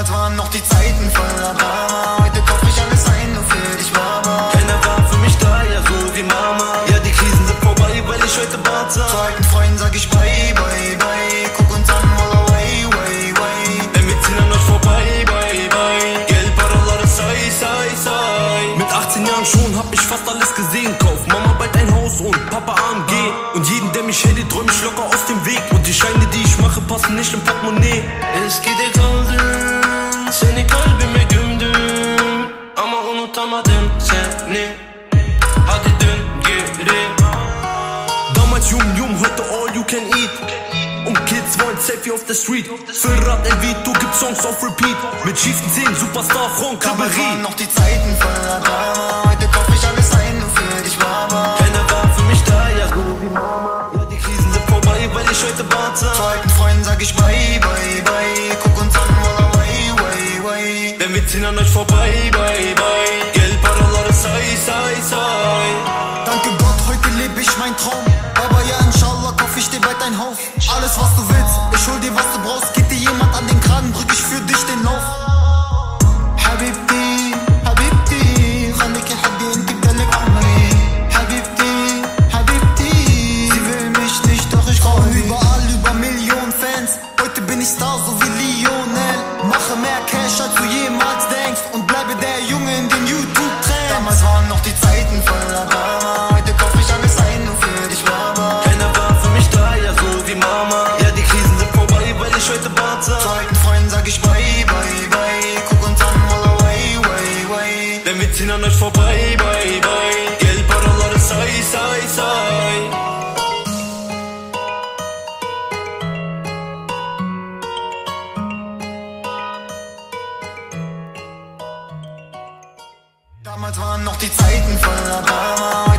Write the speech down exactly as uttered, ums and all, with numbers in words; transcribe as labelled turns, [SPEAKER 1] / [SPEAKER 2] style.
[SPEAKER 1] Damals waren noch die Zeiten voller Drama. Heute kauf ich alles ein, nur für dich, Mama.
[SPEAKER 2] Keiner war für mich da, ja so wie Mama. Ja, die Krisen sind vorbei, weil ich heute Bart sah.
[SPEAKER 1] Zu alten Freunden sag ich bye, bye, bye. Guck uns an, walla, way, way, way.
[SPEAKER 2] Denn wir ziehen an euch vorbei, bye, bye. Geld, paralara, sei, sei, sei. Mit achtzehn Jahren schon hab ich fast alles gesehen. Kauf Mama bald ein Haus und Papa A M G. Und jeden, der mich hält, träum ich locker aus dem Weg. Und die Scheine, die ich mache, passen nicht im Portemonnaie. Eski de kaldın, seni kalbime gömdüm. Ama unutamadım seni. Hadi dön geri. Damals jung, jung, heute all you can eat. Und Kids wollen Selfie auf der Street. Für Rad El Vito gibt Songs auf Repeat. Mit schiefen Zähnen, Superstar, Franck
[SPEAKER 1] Damals
[SPEAKER 2] Ribéry.
[SPEAKER 1] waren noch die Zeiten voller Drama. Heute kauf ich alles ein, nur für dich, Mama.
[SPEAKER 2] Keiner war für mich da, ja so wie Mama. Ja, die Krisen sind vorbei, weil ich heute Bart sah.
[SPEAKER 1] Zu alten Freunden sag ich bye, bye, bye. Guck uns an, walla, way, way, way.
[SPEAKER 2] Denn wir ziehen an euch vorbei, bye, bye. Geld, paralara, sei, sei, sei.
[SPEAKER 1] Danke Gott, heute lebe ich mein Traum. Aber ja, inshallah kauf ich dir bald ein Haus. Alles was du willst, ich hol dir was du brauchst. Geht dir jemand an den Kragen, drück ich für dich den Lauf. Habibti, Habibti, خليكي حدي انت بدلك عمري. Habibti, Habibti, sie will mich nicht, doch ich brauche sie. Überall über Millionen Fans, heute bin ich Star, so wie Lionel. Mache mehr Cash, als du jemals denkst, und bleibe der Junge in den YouTube-Trends. Damals waren noch die Zeiten voller Drama. Heute kauf ich alles ein, nur für dich, Mama.
[SPEAKER 2] Keiner war für mich da, ja so wie Mama. Ja, die Krisen sind vorbei, weil ich heute Bart sah.
[SPEAKER 1] Zu alten Freunden sag ich bye, bye, bye. Guck uns an, walla, way, way, way.
[SPEAKER 2] Denn wir ziehen an euch vorbei, bye, bye. Geld, paralara, sei, sei, sei.
[SPEAKER 1] Damals waren noch die Zeiten voller Drama.